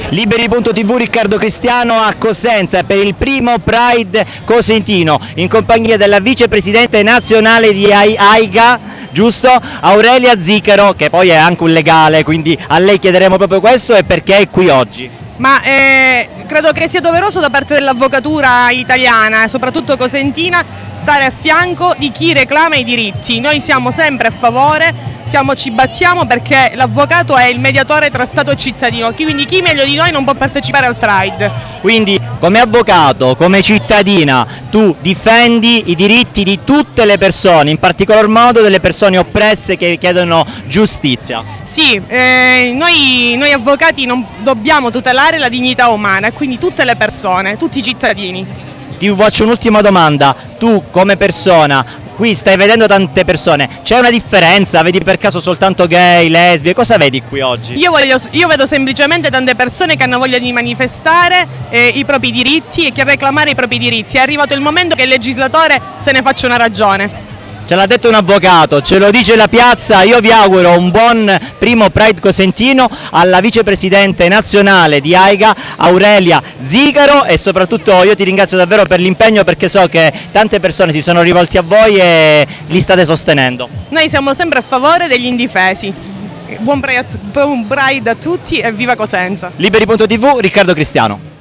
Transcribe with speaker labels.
Speaker 1: Liberi.tv, Riccardo Cristiano a Cosenza per il primo Pride cosentino in compagnia della vicepresidente nazionale di AIGA, giusto? Aurelia Zicaro, che poi è anche un legale, quindi a lei chiederemo proprio questo e perché è qui oggi.
Speaker 2: Ma credo che sia doveroso da parte dell'avvocatura italiana, soprattutto cosentina, stare a fianco di chi reclama i diritti. Noi siamo sempre a favore, ci battiamo perché l'avvocato è il mediatore tra Stato e cittadino, quindi chi meglio di noi non può partecipare al Pride.
Speaker 1: Quindi come avvocato, come cittadina, tu difendi i diritti di tutte le persone, in particolar modo delle persone oppresse che chiedono giustizia.
Speaker 2: Sì, noi avvocati non dobbiamo tutelare la dignità umana e quindi tutte le persone, tutti i cittadini.
Speaker 1: Ti faccio un'ultima domanda, tu come persona, qui stai vedendo tante persone, c'è una differenza? Vedi per caso soltanto gay, lesbiche, cosa vedi qui oggi?
Speaker 2: Io vedo semplicemente tante persone che hanno voglia di manifestare i propri diritti e che reclamare i propri diritti. È arrivato il momento che il legislatore se ne faccia una ragione.
Speaker 1: Ce l'ha detto un avvocato, ce lo dice la piazza. Io vi auguro un buon primo Pride cosentino alla vicepresidente nazionale di AIGA, Aurelia Zicaro, e soprattutto io ti ringrazio davvero per l'impegno perché so che tante persone si sono rivolti a voi e li state sostenendo.
Speaker 2: Noi siamo sempre a favore degli indifesi. Buon Pride a tutti e viva Cosenza.
Speaker 1: Liberi.tv, Riccardo Cristiano.